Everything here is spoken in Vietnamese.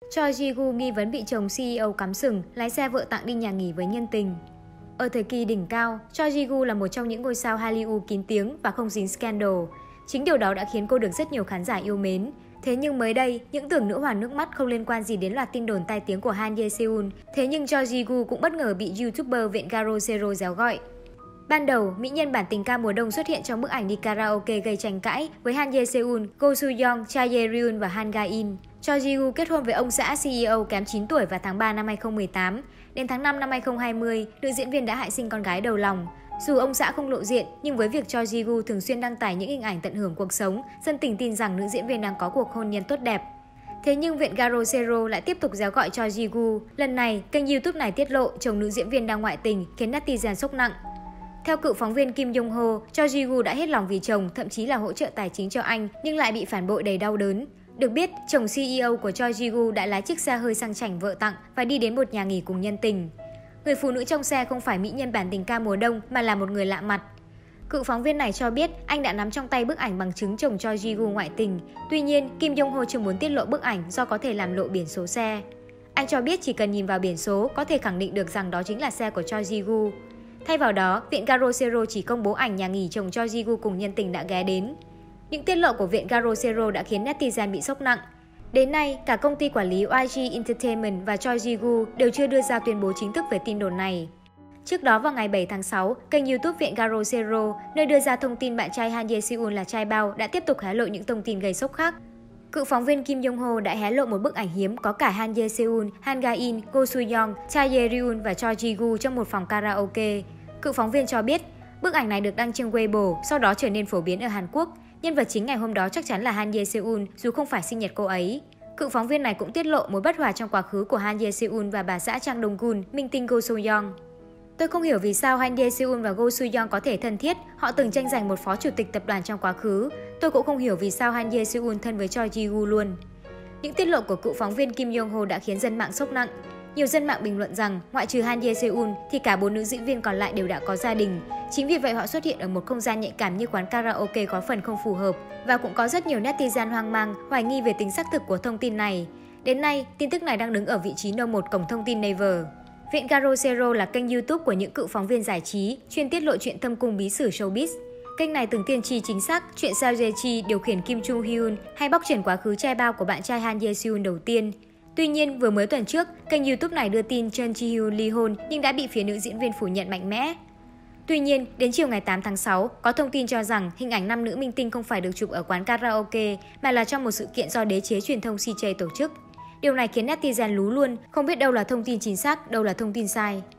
Choi Ji-gu nghi vấn bị chồng CEO cắm sừng, lái xe vợ tặng đi nhà nghỉ với nhân tình. Ở thời kỳ đỉnh cao, Choi Ji-gu là một trong những ngôi sao Hallyu kín tiếng và không dính scandal. Chính điều đó đã khiến cô được rất nhiều khán giả yêu mến. Thế nhưng mới đây, những tưởng nữ hoàng nước mắt không liên quan gì đến loạt tin đồn tai tiếng của Han Ye-seun. Thế nhưng Choi Ji-gu cũng bất ngờ bị YouTuber Viện Garo Zero réo gọi. Ban đầu, mỹ nhân bản tình ca mùa đông xuất hiện trong bức ảnh đi karaoke gây tranh cãi với Han Ye-seun, Go Soo-young, Cha Ye-ryun và Han Ga-in. Choi Ji-gu kết hôn với ông xã CEO kém 9 tuổi vào tháng 3 năm 2018. Đến tháng 5 năm 2020, nữ diễn viên đã hạ sinh con gái đầu lòng. Dù ông xã không lộ diện, nhưng với việc Choi Ji-gu thường xuyên đăng tải những hình ảnh tận hưởng cuộc sống, dân tình tin rằng nữ diễn viên đang có cuộc hôn nhân tốt đẹp. Thế nhưng Viện Garo Zero lại tiếp tục réo gọi Choi Ji-gu. Lần này, kênh YouTube này tiết lộ chồng nữ diễn viên đang ngoại tình, khiến netizen sốc nặng. Theo cựu phóng viên Kim Yong-ho, Choi Ji-gu đã hết lòng vì chồng, thậm chí là hỗ trợ tài chính cho anh, nhưng lại bị phản bội đầy đau đớn. Được biết, chồng CEO của Choi Ji-gu đã lái chiếc xe hơi sang chảnh vợ tặng và đi đến một nhà nghỉ cùng nhân tình. Người phụ nữ trong xe không phải mỹ nhân bản tình ca mùa đông mà là một người lạ mặt. Cựu phóng viên này cho biết anh đã nắm trong tay bức ảnh bằng chứng chồng Choi Ji-gu ngoại tình. Tuy nhiên, Kim Yong-ho chưa muốn tiết lộ bức ảnh do có thể làm lộ biển số xe. Anh cho biết chỉ cần nhìn vào biển số có thể khẳng định được rằng đó chính là xe của Choi Ji-gu. Thay vào đó, Viện Garo Zero chỉ công bố ảnh nhà nghỉ chồng Choi Ji-gu cùng nhân tình đã ghé đến. Những tiết lộ của Viện Garo Zero đã khiến netizen bị sốc nặng. Đến nay, cả công ty quản lý YG Entertainment và Choi Ji-gu đều chưa đưa ra tuyên bố chính thức về tin đồn này. Trước đó vào ngày 7 tháng 6, kênh YouTube Viện Garo Zero, nơi đưa ra thông tin bạn trai Han Ye-seun là trai bao, đã tiếp tục hé lộ những thông tin gây sốc khác. Cựu phóng viên Kim Yong-ho đã hé lộ một bức ảnh hiếm có cả Han Ye-seun, Han Ga-in, Go Soo-young, Cha Ye-ryun và Choi Ji-gu trong một phòng karaoke. Cựu phóng viên cho biết, bức ảnh này được đăng trên Weibo, sau đó trở nên phổ biến ở Hàn Quốc. Nhân vật chính ngày hôm đó chắc chắn là Han Ye-seun, dù không phải sinh nhật cô ấy. Cựu phóng viên này cũng tiết lộ mối bất hòa trong quá khứ của Han Ye-seun và bà xã Chang Dong-gun, minh tinh Go Soo-young. Tôi không hiểu vì sao Han Ye-seun và Go Soo-young có thể thân thiết, họ từng tranh giành một phó chủ tịch tập đoàn trong quá khứ. Tôi cũng không hiểu vì sao Han Ye-seun thân với Choi Ji-gu luôn. Những tiết lộ của cựu phóng viên Kim Yong-ho đã khiến dân mạng sốc nặng. Nhiều dân mạng bình luận rằng, ngoại trừ Han Ye-seun thì cả 4 nữ diễn viên còn lại đều đã có gia đình. Chính vì vậy họ xuất hiện ở một không gian nhạy cảm như quán karaoke có phần không phù hợp. Và cũng có rất nhiều netizen hoang mang, hoài nghi về tính xác thực của thông tin này. Đến nay, tin tức này đang đứng ở vị trí No 1 cổng thông tin Naver. Viện Garo Zero là kênh YouTube của những cựu phóng viên giải trí, chuyên tiết lộ chuyện thâm cung bí sử showbiz. Kênh này từng tiên tri chính xác chuyện Sao Jae-chi điều khiển Kim Chung Hyun hay bóc trần quá khứ trai bao của bạn trai Han Ye-seun đầu tiên. Tuy nhiên, vừa mới tuần trước, kênh YouTube này đưa tin Chun Ji-hyun ly hôn nhưng đã bị phía nữ diễn viên phủ nhận mạnh mẽ. Tuy nhiên, đến chiều ngày 8 tháng 6, có thông tin cho rằng hình ảnh 5 nữ minh tinh không phải được chụp ở quán karaoke mà là trong một sự kiện do đế chế truyền thông CJ tổ chức. Điều này khiến netizen lú luôn, không biết đâu là thông tin chính xác, đâu là thông tin sai.